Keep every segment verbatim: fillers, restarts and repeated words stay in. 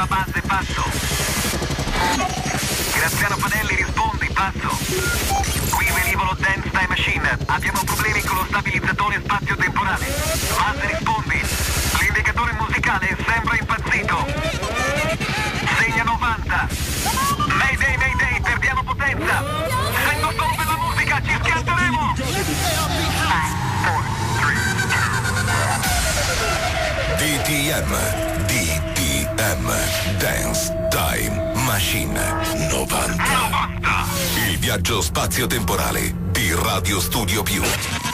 alla base, passo. Graziano Fanelli, rispondi, passo. Qui velivolo Dance Time Machine. Abbiamo problemi con lo stabilizzatore spazio-temporale. Base, rispondi. L'indicatore musicale sembra impazzito. Segna novanta. Mayday, Mayday, perdiamo potenza. Sento solo per la musica, ci schianteremo. D T M, D T M, Dance Time Machine novanta. novanta. Il viaggio spazio-temporale di Radio Studio Più.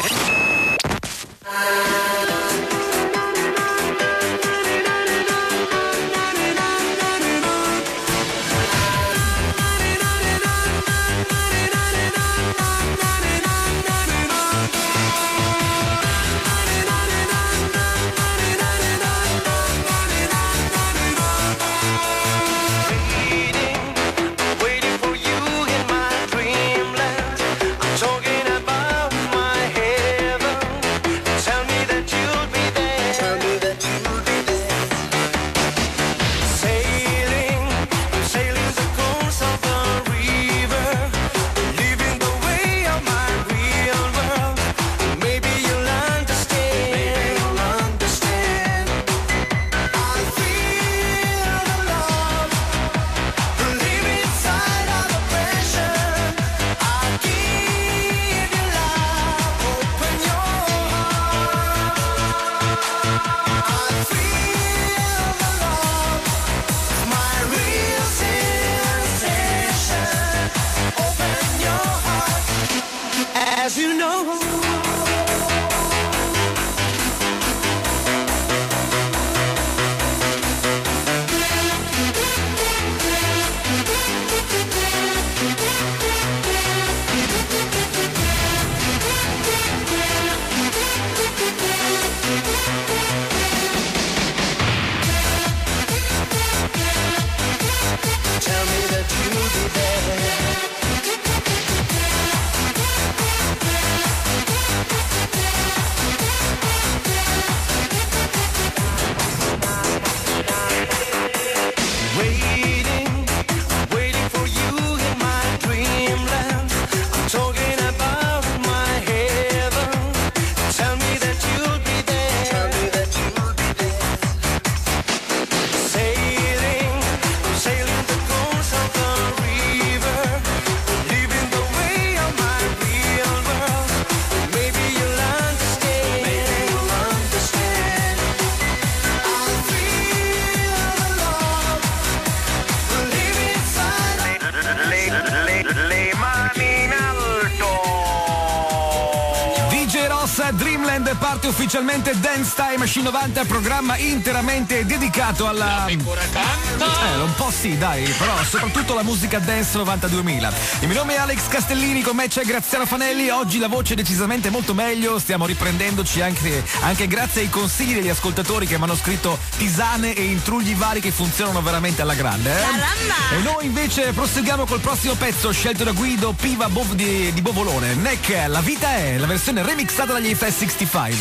Dreamland parte ufficialmente Dance Time Machine novanta, programma interamente dedicato alla... La pecora canta? Eh, un po' sì, dai, però soprattutto la musica dance novanta duemila. Il mio nome è Alex Castellini, con me c'è Graziano Fanelli. Oggi la voce è decisamente molto meglio, stiamo riprendendoci anche, anche grazie ai consigli degli ascoltatori che mi hanno scritto tisane e intrugli vari che funzionano veramente alla grande. Eh? E noi invece proseguiamo col prossimo pezzo scelto da Guido Piva Bov di, di Bovolone. Neck, La vita è, la versione remixata dagli F S sessantacinque.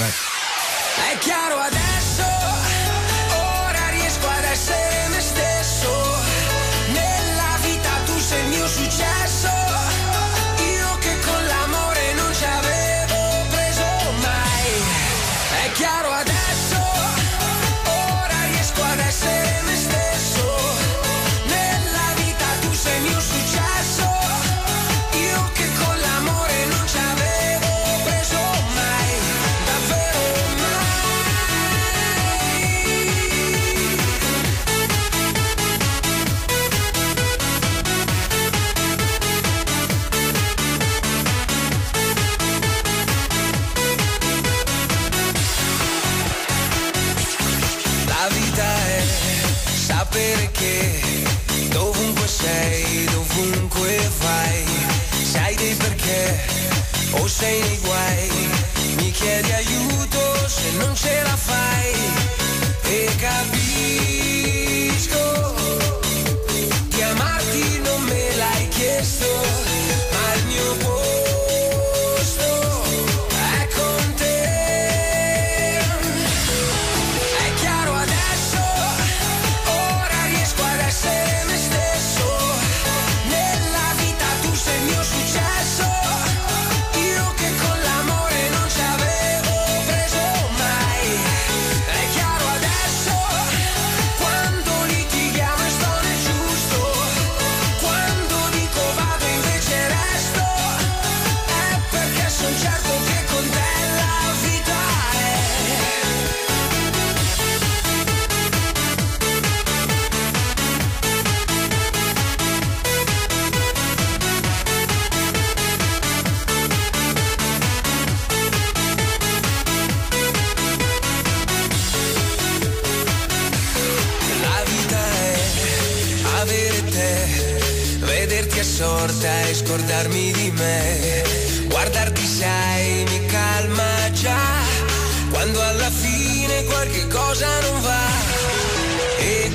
È chiaro adesso, ora riesco ad essere me stesso. Nella vita tu sei il mio successo. Io che con l'amore non ci avevo preso mai. È chiaro adesso, ora riesco ad essere me stesso. Nella vita tu sei il mio successo. Io che con l'amore non ci avevo preso mai. Davvero la vita è sapere che dovunque sei, dovunque vai, sai dei perché o sei nei guai, mi chiedi aiuto se non ce la fai e capisco di amarti non me l'hai chiesto, ma il mio posto è con te. È chiaro adesso, ora riesco vederti assorta e scordarmi di me. Guardarti sai mi calma già, quando alla fine qualche cosa non va. E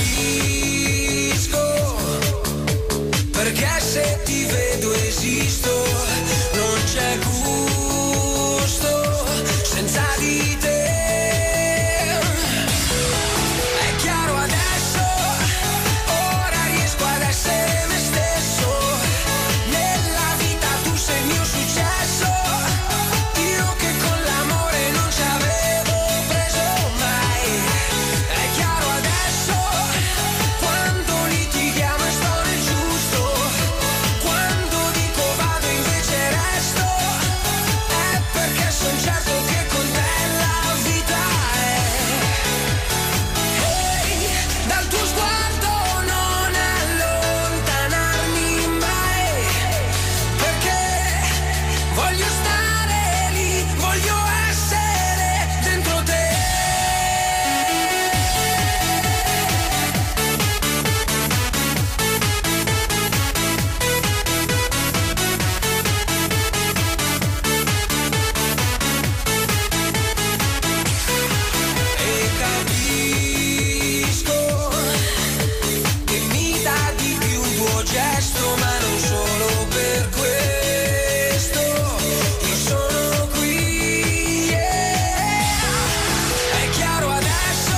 capisco perché se ti vedo esisto, non c'è gusto senza di te. È chiaro adesso, ora riesco ad essere me stesso. Nella vita tu sei il mio successo, io che con l'amore non ci avevo preso mai. È chiaro adesso, quando litighiamo e sto nel giusto, quando dico vado invece resto, è perché son certo che con te la vita è. Ehi, dal tuo sguardo non allontanarmi mai, perché voglio stare lì, voglio essere dentro te. E capisco che mi dà di più un tuo gesto, ma non solo per questo io sono qui, yeah. È chiaro adesso,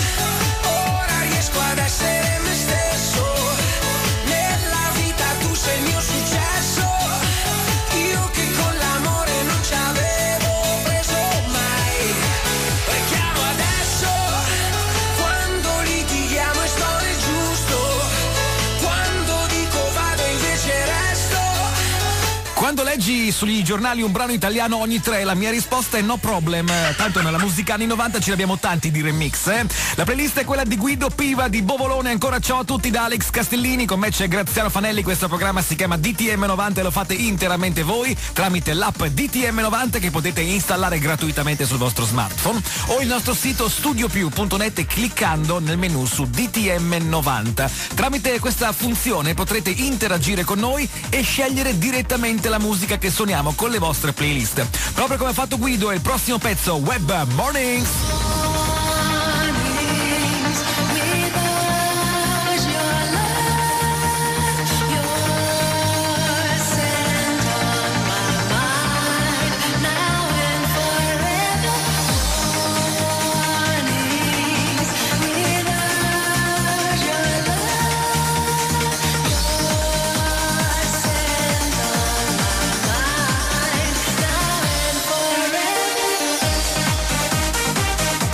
ora riesco ad essere me stesso. Nella vita tu sei il mio successo, io che con l'amore non ci avevo preso mai. È chiaro adesso, quando litighiamo e sto nel giusto, quando dico vado invece resto. Quando leggi sugli giornali un brano italiano ogni tre, la mia risposta è no problem. Tanto nella musica anni novanta ce ne abbiamo tanti di remix, eh? La playlist è quella di Guido Piva di Bovolone. Ancora ciao a tutti da Alex Castellini, con me c'è Graziano Fanelli. Questo programma si chiama D T M novanta e lo fate interamente voi tramite l'app D T M novanta che potete installare gratuitamente sul vostro smartphone, o il nostro sito studio più punto net cliccando nel menu su D T M novanta. Tramite questa funzione potrete interagire con noi e scegliere direttamente la musica che suoniamo con le vostre playlist. Proprio come ha fatto Guido, è il prossimo pezzo, Web Mornings. Forever.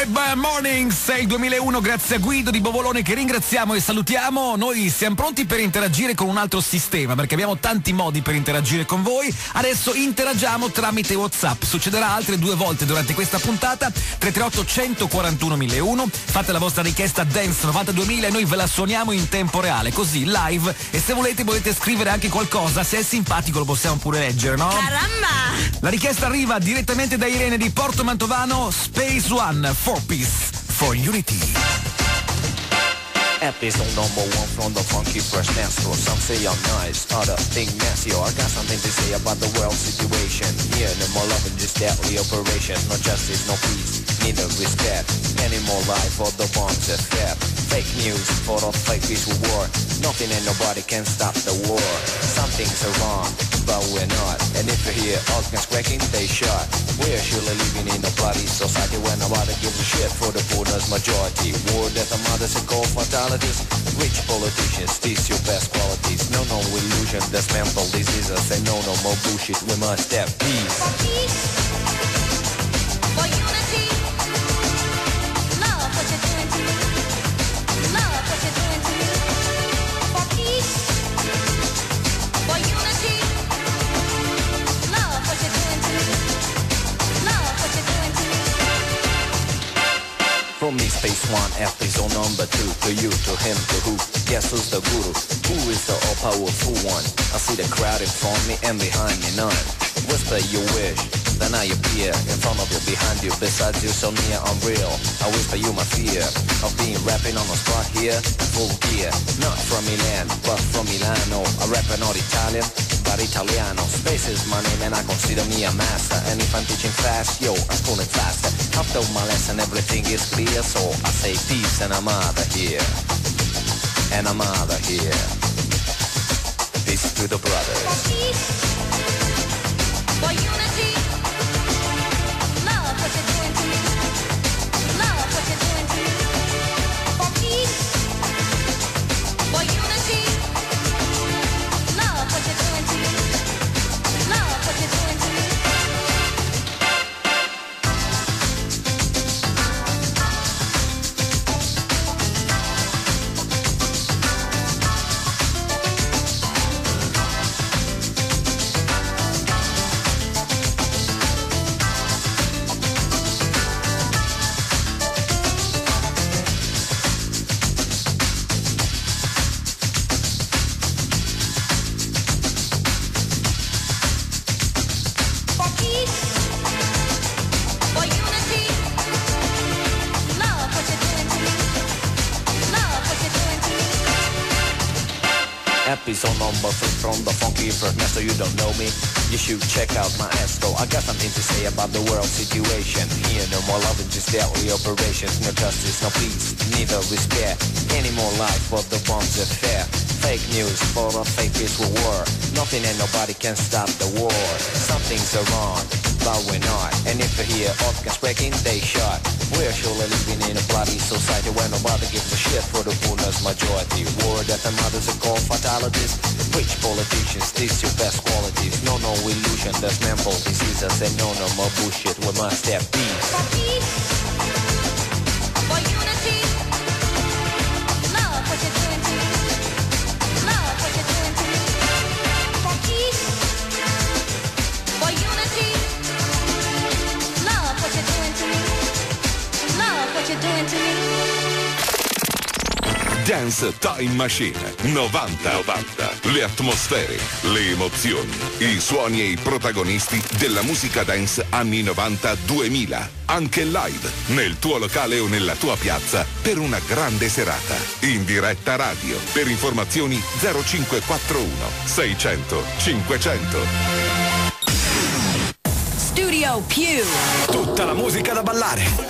Bad Morning, sei duemilauno, grazie a Guido di Bovolone che ringraziamo e salutiamo. Noi siamo pronti per interagire con un altro sistema perché abbiamo tanti modi per interagire con voi. Adesso interagiamo tramite WhatsApp. Succederà altre due volte durante questa puntata. tre tre otto uno quattro uno uno zero uno. Fate la vostra richiesta Dance novantaduemila e noi ve la suoniamo in tempo reale, così live. E se volete volete scrivere anche qualcosa, se è simpatico lo possiamo pure leggere, no? Caramba! La richiesta arriva direttamente da Irene di Porto Mantovano. Space One, four piece for Unity. Episode number one from the funky fresh dance floor. Some say I'm nice, other think messy. I got something to say about the world situation. Here, no more love and just deadly operations. No justice, no peace, neither respect. Any more life for the bombs that fed. Fake news for the fake peace with war. Nothing and nobody can stop the war. Some things are wrong, but we're not. And if you hear organs cracking, they shot. We're surely living in a bloody society where nobody gives a shit for the poorness majority. War, death, and mothers and cold fatalities. Rich politicians, these your best qualities. No, no illusion, that's mental diseases. And no, no more bullshit, we must have peace. For peace, for unity, love what you're doing to me, love what you're doing to me. For peace, for unity, love what you're doing to me, love what you're doing to me. From me, Space One, episode number two. To you, to him, to who? Guess who's the guru? Who is the all-powerful one? I see the crowd in front of me and behind me none. Whisper your wish, then I appear in front of you, behind you, besides you, so near, unreal. I whisper you my fear of being rapping on the spot here, full gear. Not from Milan, but from Milano. I rap not Italian, but Italiano. Space is my name and I consider me a master. And if I'm teaching fast, yo, I'm schooling faster. After my lesson, everything is clear, so I say peace and I'm out of here. And I'm out of here. Peace to the brothers. For peace, for unity, love what you're doing to me, love what you're doing to me. For peace, for unity, love what you're doing to me, love what you're doing to me. For peace, for unity, love what you're doing to me, love what you're doing to me. Episode number three from the funky first master. You don't know me, you should check out my ass though. I got something to say about the world situation. Here, no more love and just daily operations. No justice, no peace, neither respect. Any more life for the bombs that fair. Fake news for a fake peace with war. Nothing and nobody can stop the war. Some things are wrong, but we're not. And if you hear organs breaking, they shot. We're surely living in a bloody society where nobody gives a shit for the poorness majority. War, death, and mothers and cold fatalities. Rich politicians, these your best qualities. No, no illusion, there's mental diseases. And no, no more bullshit, we must have peace. For peace, for unity, love what you're doing to me, love what you're doing to me. For peace, for unity, love what you're doing to me, love what you're doing to me. Dance Time Machine novanta novanta. Le atmosfere, le emozioni, i suoni e i protagonisti della musica dance anni novanta duemila. Anche live, nel tuo locale o nella tua piazza, per una grande serata. In diretta radio. Per informazioni zero cinque quattro uno seicento cinquecento. Studio Più. Tutta la musica da ballare.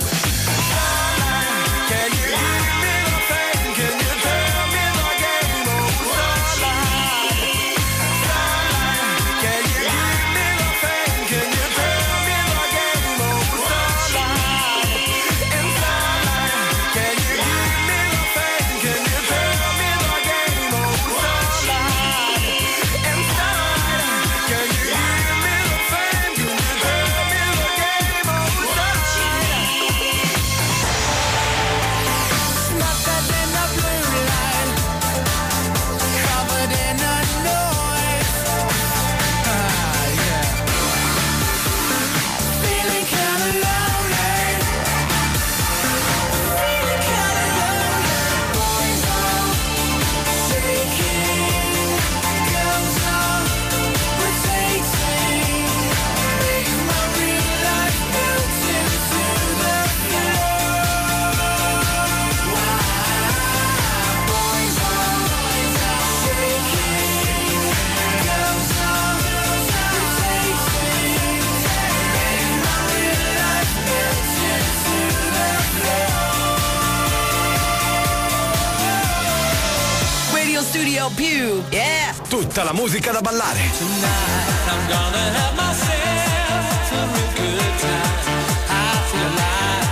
più, yeah! Tutta la musica da ballare. Tonight I'm gonna have myself a real good time. I feel alive,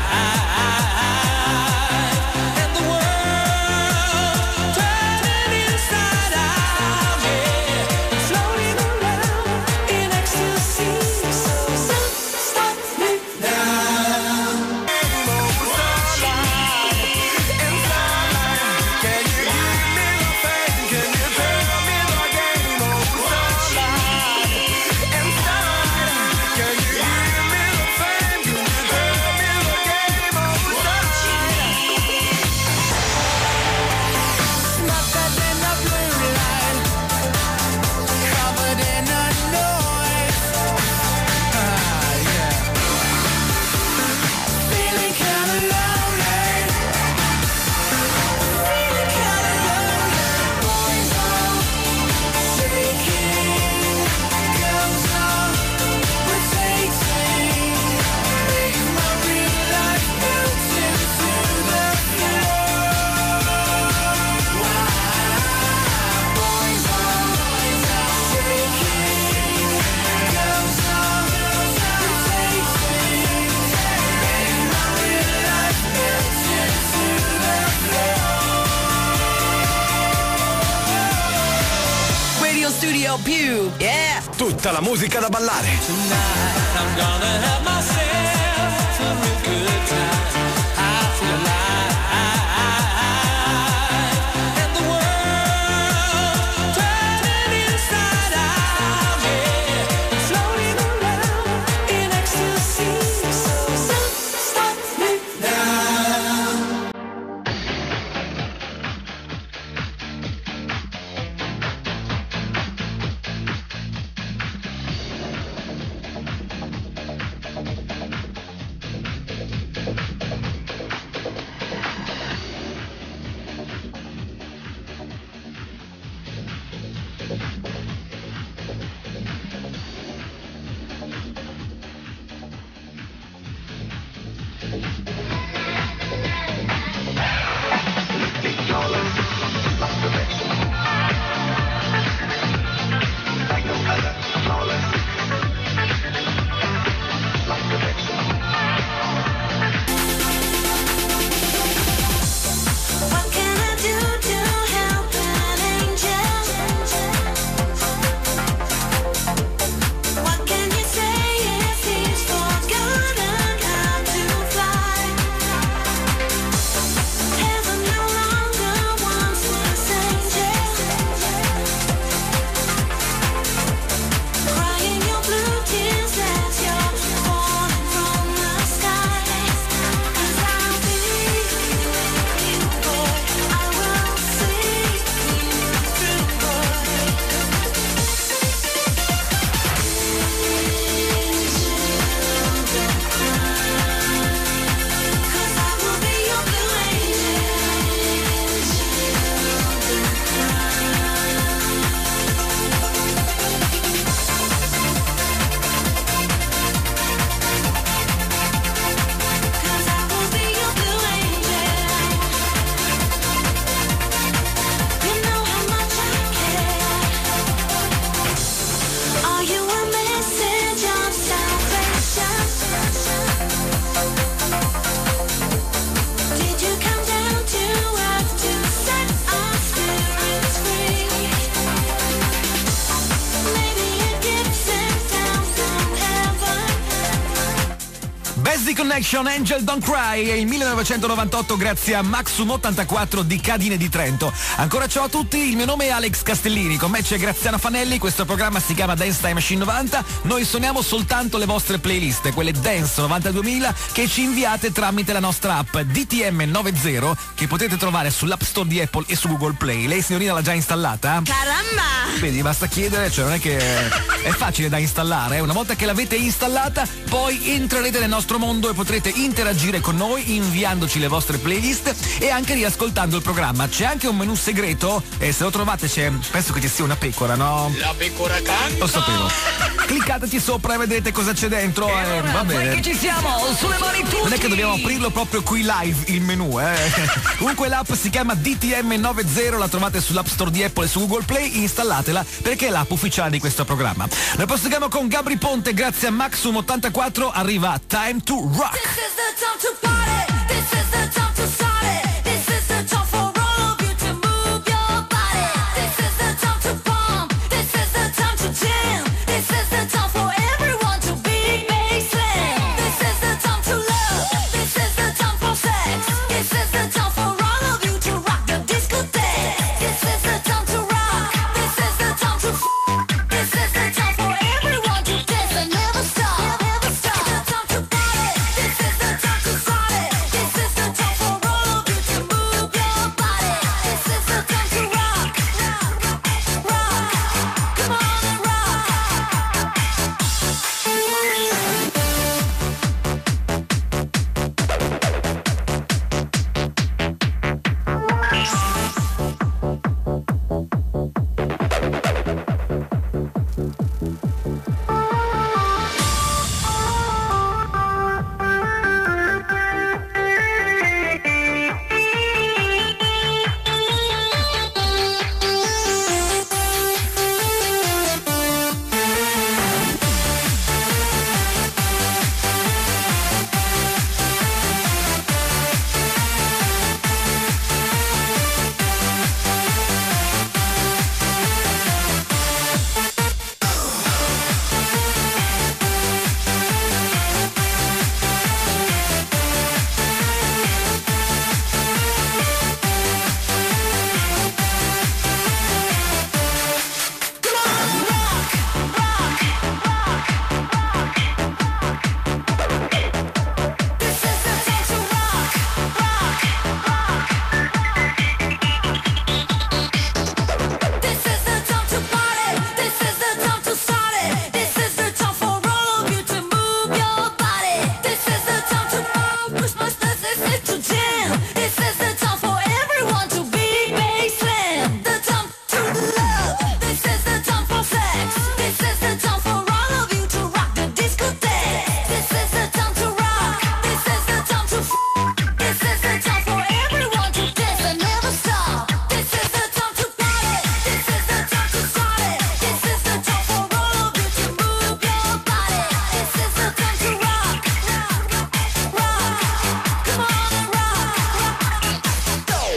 and the world turning inside out, yeah, and floating around in ecstasy. So, so stop me now. Studio più, yeah! Tutta la musica da ballare. Tonight I'm gonna have myself a real good time. I feel alive, and the world turning inside out, yeah, and floating around in ecstasy. So, so stop me now. What can I do to help an angel? What can you say if he's forgotten how to fly? Heaven no longer wants this angel, crying your blue tears as you're falling from the sky. 'Cause I'll be with you, boy. I will see you through, boy. Cause I will be your blue Cause I will be your blue angel. You know how much I care. Are you a message of salvation? Did you come down to earth to set our spirits free? Maybe a gift sent down from heaven. Best Connection, Angel Don't Cry, è il millenovecentonovantotto grazie a Maxum ottantaquattro di Cadine di Trento. Ancora ciao a tutti, il mio nome è Alex Castellini, con me c'è Graziano Fanelli, questo programma si chiama Dance Time Machine novanta, noi suoniamo soltanto le vostre playlist, quelle Dance novantaduemila che ci inviate tramite la nostra app D T M novanta che potete trovare sull'App Store di Apple e su Google Play. Lei signorina l'ha già installata? Caramba! Vedi, basta chiedere, cioè non è che è facile da installare, eh. Una volta che l'avete installata poi entrerete nel nostro vostro mondo e potrete interagire con noi inviandoci le vostre playlist e anche riascoltando il programma. C'è anche un menu segreto e se lo trovate c'è, penso che ci sia una pecora, no? La pecora canta. Lo sapevo. Cliccateci sopra e vedete cosa c'è dentro. Eh, va bene. Che ci siamo, sulle mani tutti. Non è che dobbiamo aprirlo proprio qui live il menu, eh. Comunque l'app si chiama D T M novanta, la trovate sull'App Store di Apple e su Google Play, installatela perché è l'app ufficiale di questo programma. Noi proseguiamo con Gabri Ponte, grazie a Maxum ottantaquattro arriva Time to Rock. This is the time to party. This is the time to start it. This is the time for all of you to move your body. This is the time to pump. This is the time to jam. This is the time for everyone to be baseline. This is the time to love. This is the time for sex. This is the time for all of you to rock the discotheque. This is the time to rock. This is the time to f- This is the time for everyone to dance and never stop. Never stop. The time to party. This is the time to start it. This is the time for all of you to move your body. This is the time to rock. Rock. Rock. Come on and rock. This is the time to rock. Rock. This is the time to party. This is the time to start it. This is the time for all of you to move your body. This is the time to move. Push my steps. This is to jam. This is the time for everyone to be baseline. The time to love. This is the time for sex. This is the time for all of you to rock the discotheque. This is the time to rock. This is the time to f- This is the time for everyone to dance and never stop. This is the time to party. This is the time to start it. This is the time for all of you to move your body. This is the time to rock. Rock. Rock. Come on and rock. Go.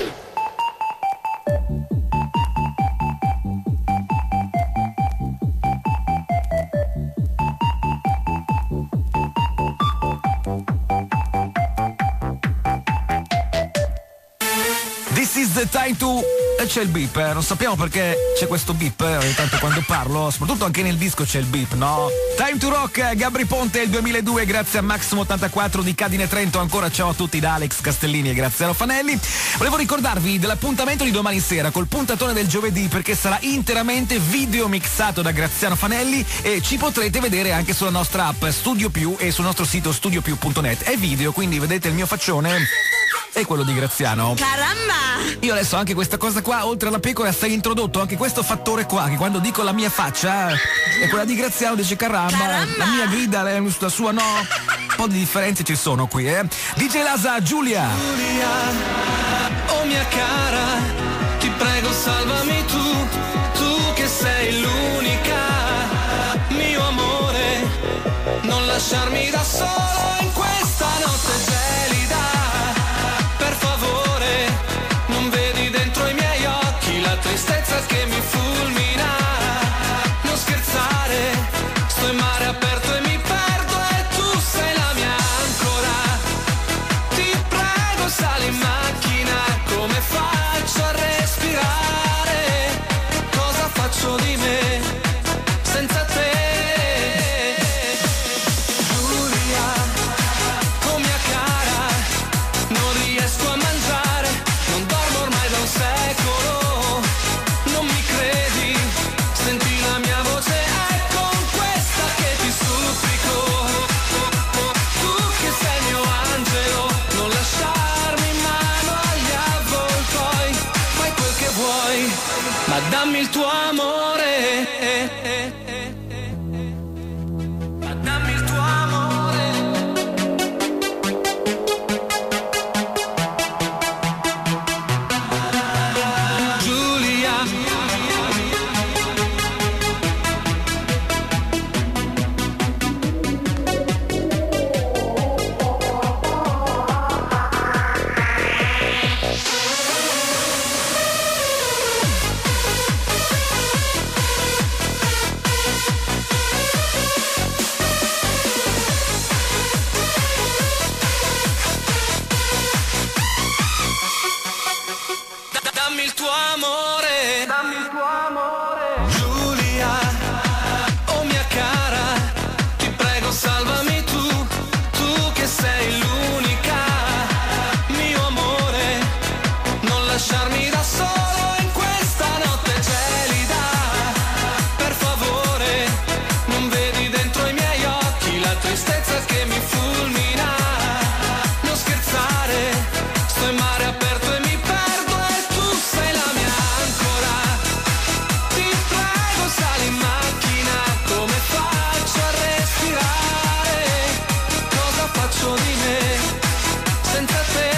This is the time to... E c'è il beep, eh. Non sappiamo perché c'è questo beep, eh, ogni tanto quando parlo, soprattutto anche nel disco c'è il beep, no? Time to Rock, eh, Gabri Ponte il duemiladue, grazie a Maxim ottantaquattro di Cadine Trento, ancora ciao a tutti da Alex Castellini e Graziano Fanelli. Volevo ricordarvi dell'appuntamento di domani sera col puntatone del giovedì perché sarà interamente video mixato da Graziano Fanelli e ci potrete vedere anche sulla nostra app Studio Più e sul nostro sito studio più punto net. È video, quindi vedete il mio faccione e quello di Graziano. Caramba! Io adesso anche questa cosa qua, oltre alla pecora, stai introdotto anche questo fattore qua, che quando dico la mia faccia e quella di Graziano dice caramba, Caramba! la mia grida, la, la sua no. Un po' di differenze ci sono qui, eh. D J Lasa, Giulia. Giulia, oh mia cara, ti prego salvami tu, tu che sei l'unica, mio amore, non lasciarmi da solo in questa notte gelida, per favore, non vedi dentro i miei occhi la tristezza che mi fulmina, non scherzare, sto in mare aperto e mi perdo e tu sei la mia ancora, ti prego sali in macchina, come faccio a respirare, cosa faccio di me senza te, Giulia, ma dammi il tuo amore. Ma dammi il tuo amore. Giulia, dammi il tuo amore, dammi il tuo amore. Giulia, oh mia cara, ti prego salvami tu, tu che sei l'unica, mio amore, non lasciarmi da solo in questa notte gelida, per favore, non vedi dentro i miei occhi la tristezza che mi fulmina, non scherzare, sto in mare aperto e mi perdo e tu sei la mia ancora, ti prego sali in macchina, come faccio a respirare, cosa faccio di me senza te,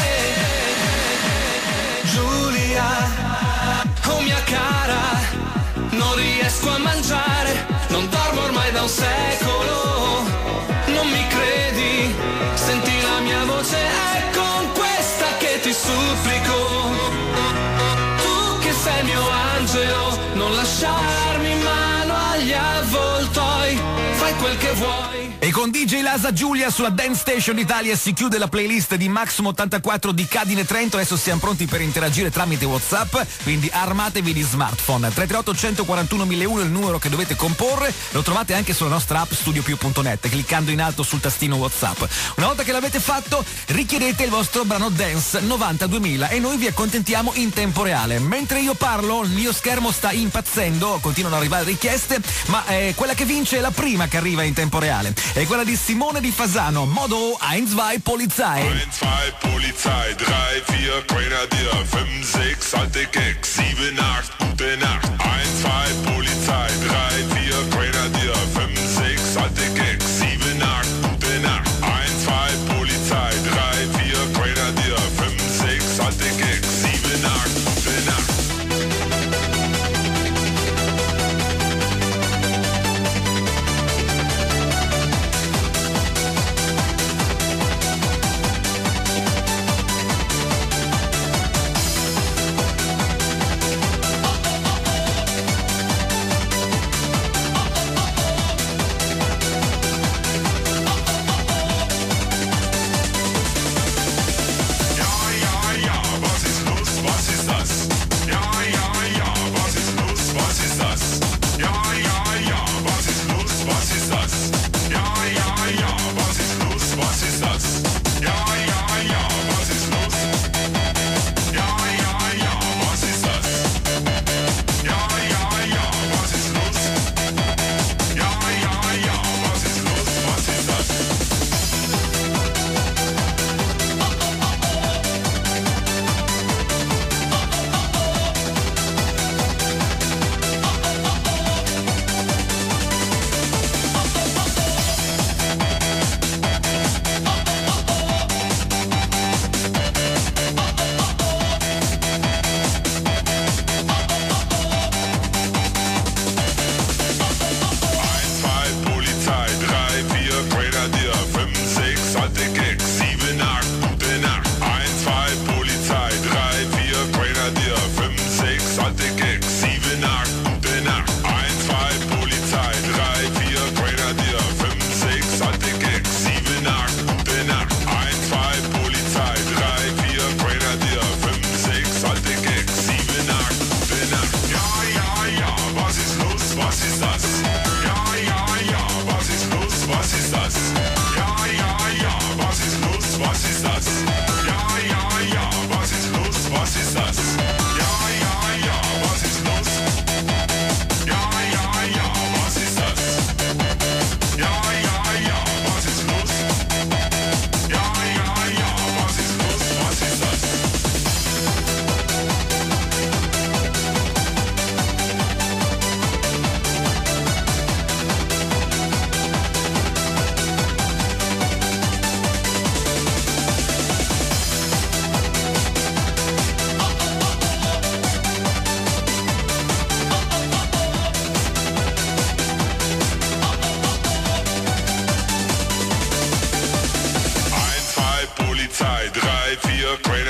Giulia, oh mia cara, non riesco a mangiare, non dormo ormai da un secolo, non mi credi, senti la mia voce, è con questa che ti supplico, tu che sei il mio angelo, non lasciarmi in mano agli avvoltoi, fai quel che vuoi. E con D J Lasa Giulia sulla Dance Station Italia si chiude la playlist di Maximum ottantaquattro di Cadine Trento. Adesso siamo pronti per interagire tramite WhatsApp, quindi armatevi di smartphone. tre tre otto uno quattro uno uno zero uno è il numero che dovete comporre, lo trovate anche sulla nostra app studio più punto net cliccando in alto sul tastino WhatsApp. Una volta che l'avete fatto, richiedete il vostro brano dance novanta duemila e noi vi accontentiamo in tempo reale. Mentre io parlo, il mio schermo sta impazzendo, continuano ad arrivare richieste, ma eh, quella che vince è la prima che arriva in tempo reale. È quella di Simone di Fasano, Modo eins zwei Polizei. eins zwei Polizei, drei vier Grenadier, fünf sechs alte Keks, sieben acht gute Nacht. eins zwei Polizei, drei vier Grenadier, fünf sechs alte Keks, sieben acht gute Nacht. eins zwei Polizei, drei vier Grenadier, fünf sechs alte Keks, sieben acht gute Nacht.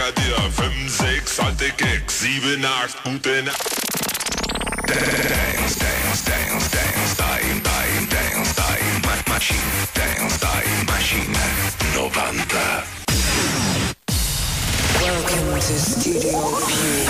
Grenadier, fünf, sechs, alte Keks, sieben, acht, gute Nacht. Dance, dance, dance, dance, time, time, dance, time, ma- machine, dance, time, machine, novanta. Welcome to Studio P.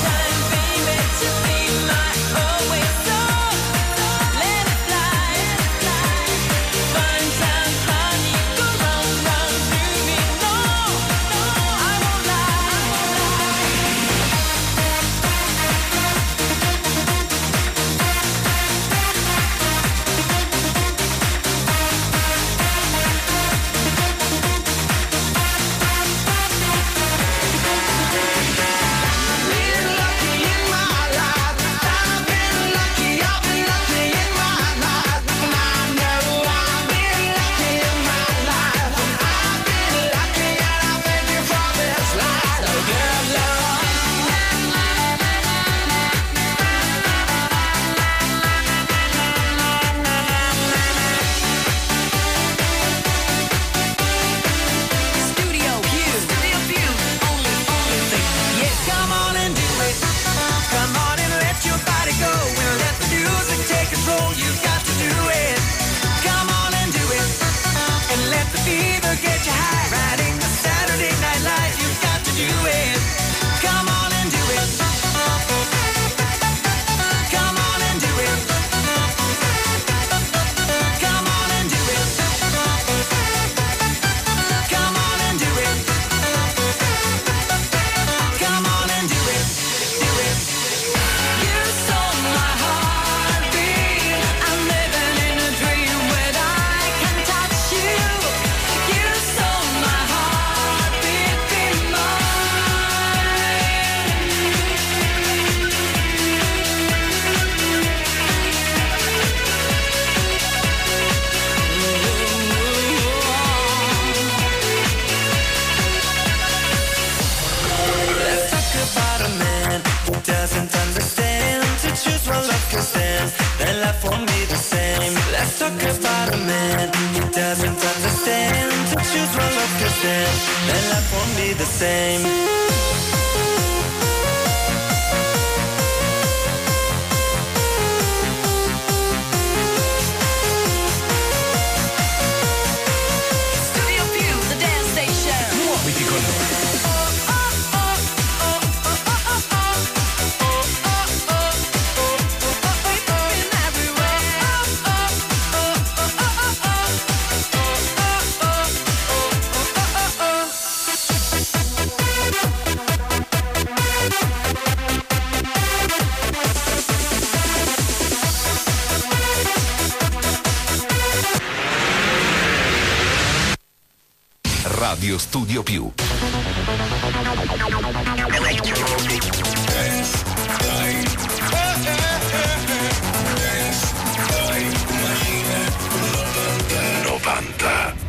Radio Studio Più. novanta.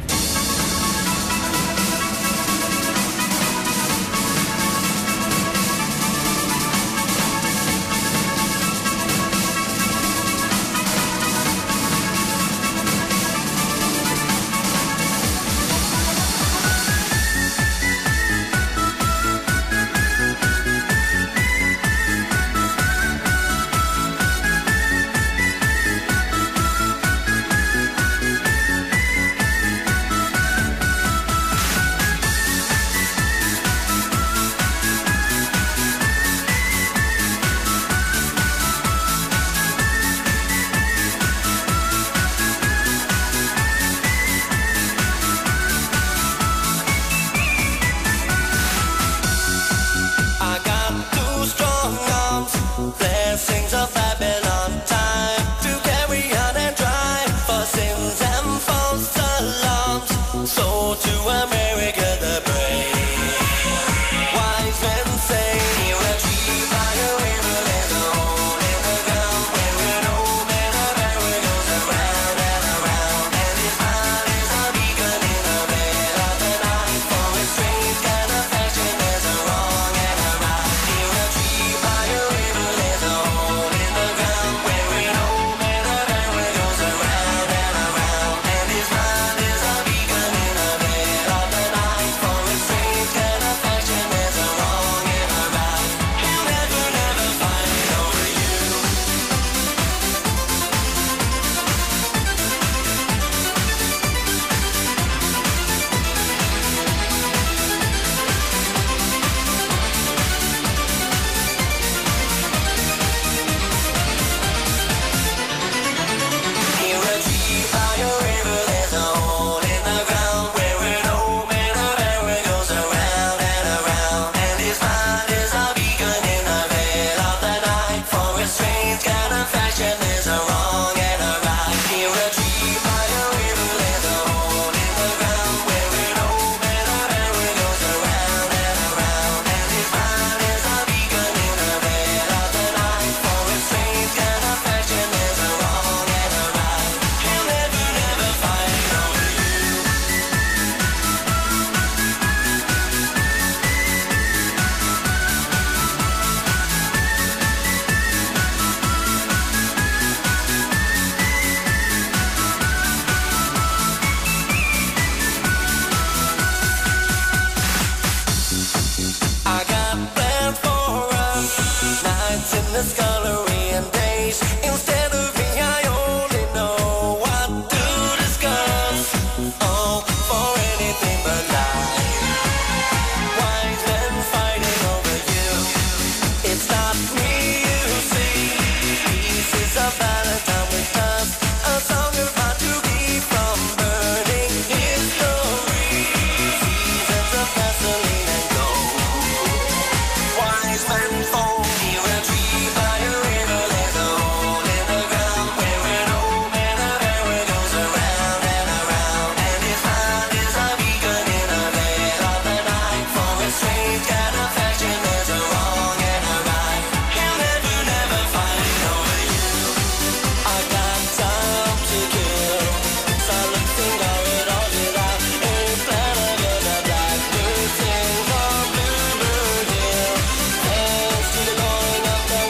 endless coloring days. Instead of me, I only know what to discuss. Oh, for anything but life. Wise men fighting over you. It's not me you see. Pieces of Valentine with dust. A song about to be from burning history. Seasons of gasoline and gold. Wise men fall near a tree by a river. There's a hole in the ground where an old man of arrow goes around and around. And his mind is a beacon in the dead of the night. For a strange kind of fashion, there's a wrong and a right. He'll never, never find over you. I got time to kill. Silent finger, it all did out. Ain't plan of it, a blackbird sings on Bluebird Hill. Thanks to the going of the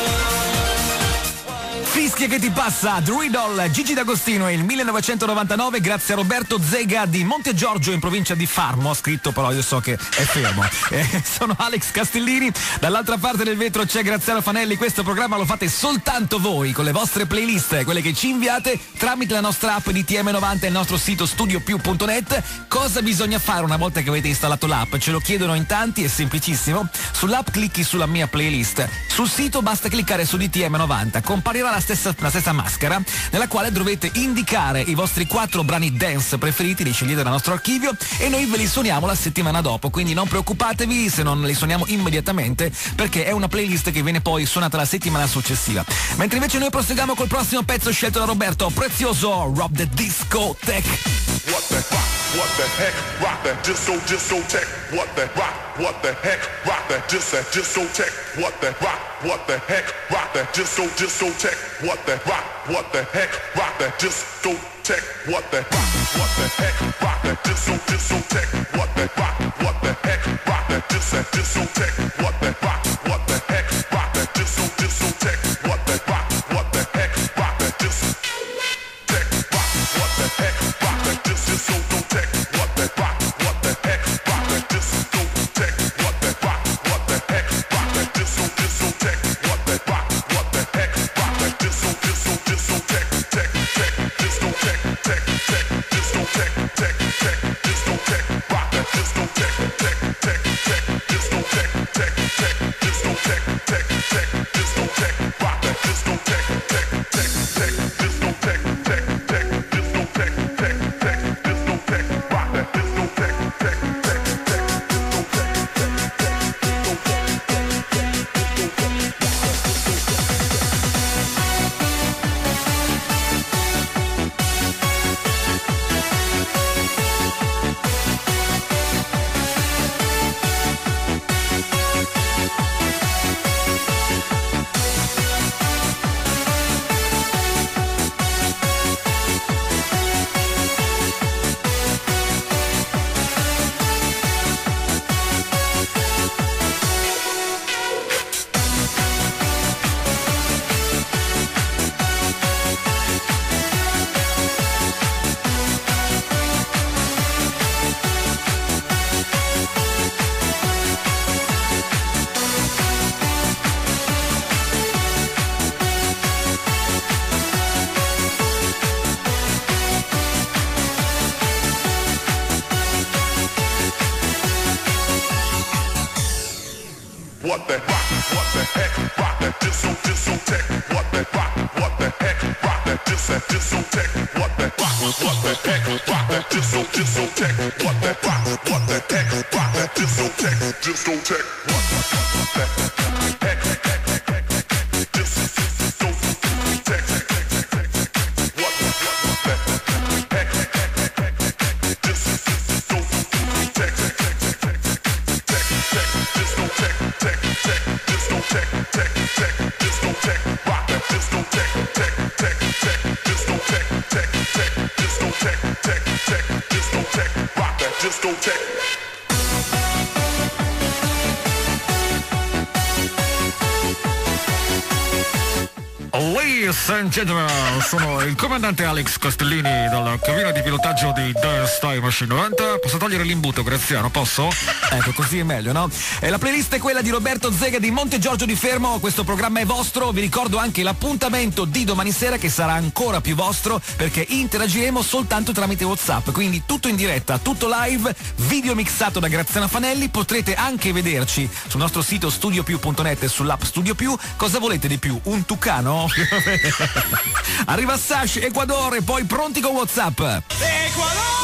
wild. Fischia che ti passa, The Riddle, Gigi D'Agostino è il millenovecentonovantanove grazie a Roberto Zega di Monte Giorgio in provincia di Farmo, ha scritto però io so che è fermo. Eh, sono Alex Castellini, dall'altra parte del vetro c'è Graziano Fanelli, questo programma lo fate soltanto voi con le vostre playlist, quelle che ci inviate tramite la nostra app di T M novanta e il nostro sito studio più punto net. Cosa bisogna fare una volta che avete installato l'app? Ce lo chiedono in tanti, è semplicissimo. Sull'app clicchi sulla mia playlist, sul sito basta cliccare su D T M novanta, comparirà la stessa, la stessa maschera nella quale dovete indicare i vostri quattro brani dance preferiti, li scegliete dal nostro archivio e noi ve li suoniamo la settimana dopo, quindi non preoccupatevi se non li suoniamo immediatamente perché è una playlist che viene poi suonata la settimana successiva. Mentre invece noi proseguiamo col prossimo pezzo scelto da Roberto, prezioso Rob the Discotheque. What the rock, what the heck, rock that disco, discotheque. What the rock, what the heck, rock that dis, that discotheque. What the rock, what the heck, rock that disco, discotheque. What the rock, what the heck, rock that discotheque. What the rock, what the heck, rock that disco, discotheque. What the rock, what the heck, rock that dis, that discotheque. What the rock, what the heck, rock that disco, discotheque. What the rock, what the heck, rock that discotheque. Rock, what the heck, rock that dis, discotheque. What the rock, what the heck, rock that discotheque. What the rock, what the heck, rock that disco, discotheque. What the rock, what the heck, rock that disco, disco, discotheque. Tech, tech, discotheque, tech, tech, discotheque, tech, tech, discotheque. Rock that discotheque, tech, tech, tech, discotheque, tech, tech, discotheque, tech, tech, discotheque. Rock that discotheque, tech, tech, tech, discotheque, tech, tech, discotheque, tech, tech, discotheque. Rock that discotheque, tech, tech, tech, discotheque, tech, tech, What the rock, what the heck, rock that disco, discotheque. What the rock, what the heck, rock that dis, that discotheque. What the rock, what the heck, rock that disco, discotheque. What the rock, what the heck, rock that discotheque, discotheque. What the heck, heck, heck, heck, heck, dis, discotheque. What the heck, heck, heck, heck, dis, discotheque. Discotheque, tech, tech, discotheque, tech, tech, discotheque, rock that discotheque, tech, tech, tech, discotheque, tech, tech, discotheque, tech, tech, discotheque, rock that discotheque. Ladies and gentlemen, sono il comandante Alex Castellini dalla cabina di pilotaggio di Dance Time Machine novanta. Posso togliere l'imbuto, Graziano? Posso? Ecco, così è meglio, no? E la playlist è quella di Roberto Zega di Monte Giorgio di Fermo. Questo programma è vostro. Vi ricordo anche l'appuntamento di domani sera, che sarà ancora più vostro, perché interagiremo soltanto tramite WhatsApp. Quindi tutto in diretta, tutto live, video mixato da Graziano Fanelli. Potrete anche vederci sul nostro sito studio più punto net e sull'app Studio Più. Cosa volete di più? Un tucano? Arriva Sash, Ecuador, e poi pronti con WhatsApp. Ecuador!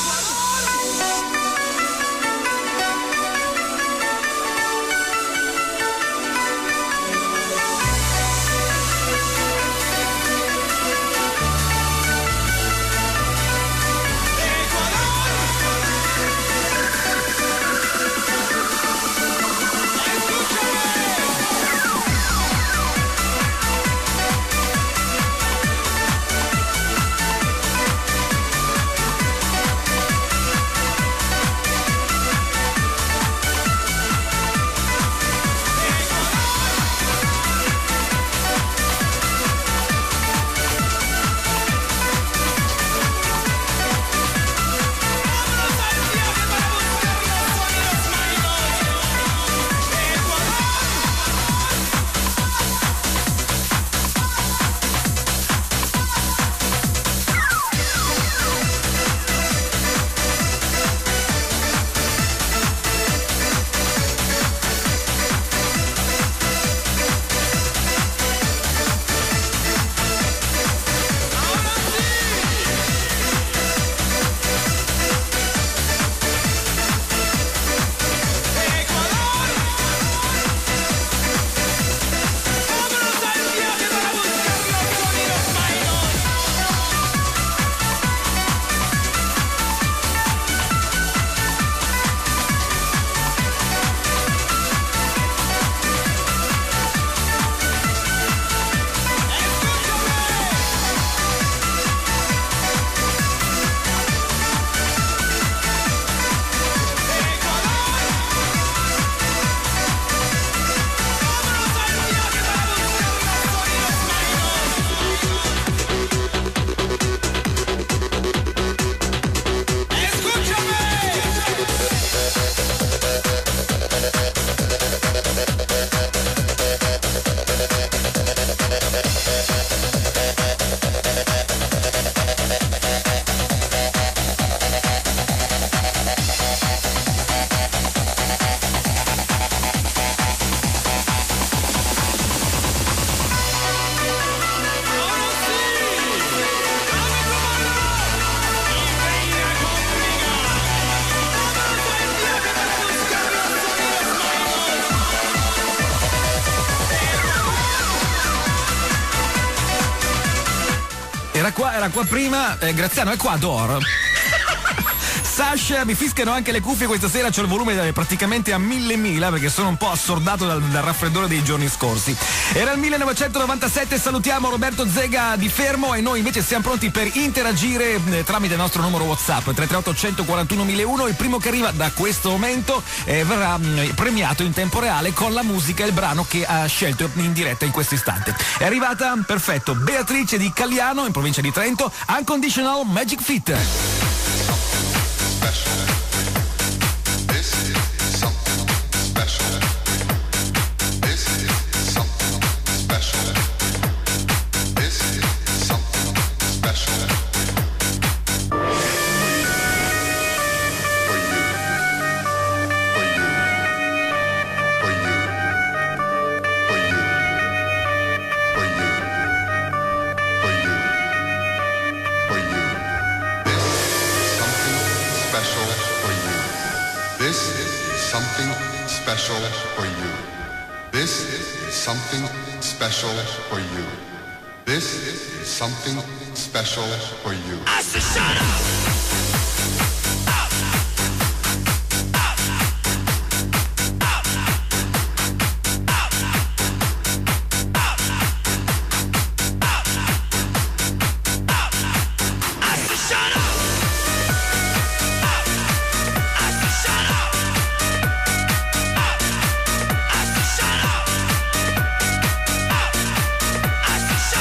Era qua, era qua prima, eh, Graziano, Ecuador. Sasha, mi fischiano anche le cuffie questa sera, c'ho il volume praticamente a mille mila perché sono un po' assordato dal, dal raffreddore dei giorni scorsi. Era il millenovecentonovantasette, salutiamo Roberto Zega di Fermo e noi invece siamo pronti per interagire eh, tramite il nostro numero WhatsApp tre tre otto uno quattro uno uno uno. Il primo che arriva da questo momento eh, verrà mh, premiato in tempo reale con la musica e il brano che ha scelto in diretta in questo istante. È arrivata, perfetto, Beatrice di Cagliano in provincia di Trento, Unconditional Magic Fit. Something special for you. This is something special for you. I said shut up! I said shut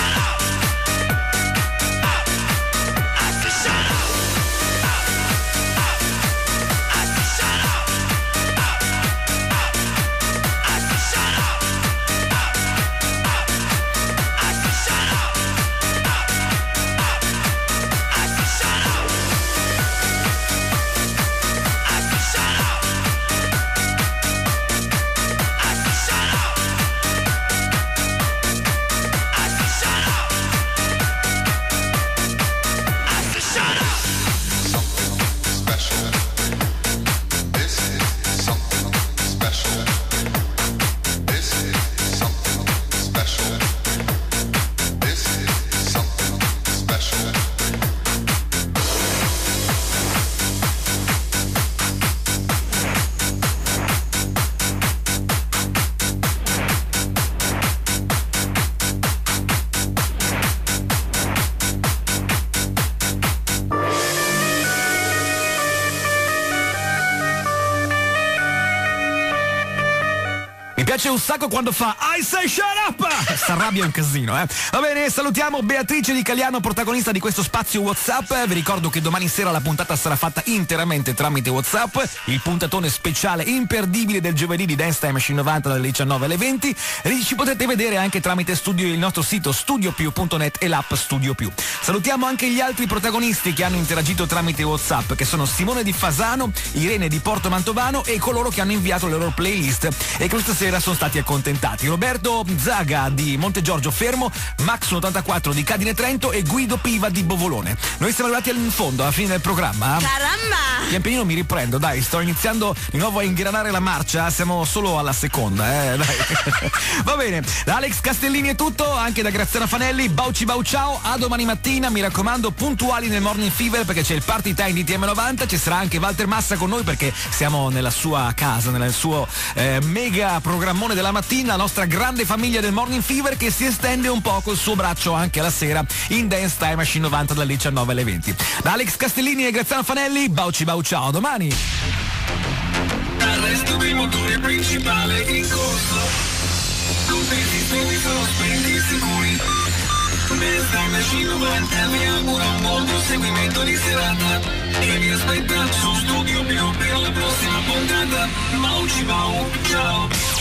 piace un sacco quando fa I say shut up! S'arrabbia un casino, eh. Va bene, salutiamo Beatrice Di Caliano, protagonista di questo spazio WhatsApp. Vi ricordo che domani sera la puntata sarà fatta interamente tramite WhatsApp. Il puntatone speciale imperdibile del giovedì di Dance Time Machine novanta dalle diciannove alle venti. E ci potete vedere anche tramite studio, il nostro sito studio più punto net e l'app Studio Più. Salutiamo anche gli altri protagonisti che hanno interagito tramite WhatsApp, che sono Simone di Fasano, Irene di Porto Mantovano e coloro che hanno inviato le loro playlist e che questa sera sono stati accontentati. Roberto Zaga di Montegiorgio Fermo, Max ottantaquattro di Cadine Trento e Guido Piva di Bovolone. Noi siamo arrivati al fondo, alla fine del programma. Caramba! Pian pianino mi riprendo, dai, sto iniziando di nuovo a ingranare la marcia, siamo solo alla seconda, eh, dai. Va bene, da Alex Castellini è tutto, anche da Graziano Fanelli, Bauci Bau ciao, a domani mattina, mi raccomando, puntuali nel Morning Fever perché c'è il Party Time di T M novanta, ci sarà anche Walter Massa con noi perché siamo nella sua casa, nel suo eh, mega programmone della mattina, la nostra grande famiglia del Morning Fever che si estende un po' col suo braccio anche alla sera in Dance Time Machine novanta dalle diciannove alle venti. Da Alex Castellini e Graziano Fanelli, Bauci Bau ciao, a domani! Arresto del motore principale in corso. Tutti i sistemi sono spenti e sicuri. Dance Time Machine novanta vi augura un buon proseguimento di serata e vi aspetta su Studio Più per la prossima puntata. Bauci Bau, ciao!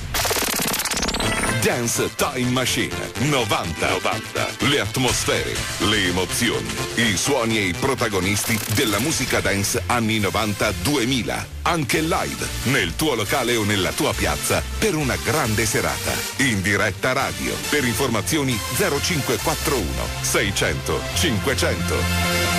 Dance Time Machine novanta. novanta. Le atmosfere, le emozioni, i suoni e i protagonisti della musica dance anni novanta duemila. Anche live, nel tuo locale o nella tua piazza, per una grande serata. In diretta radio. Per informazioni zero cinque quattro uno seicento cinquecento.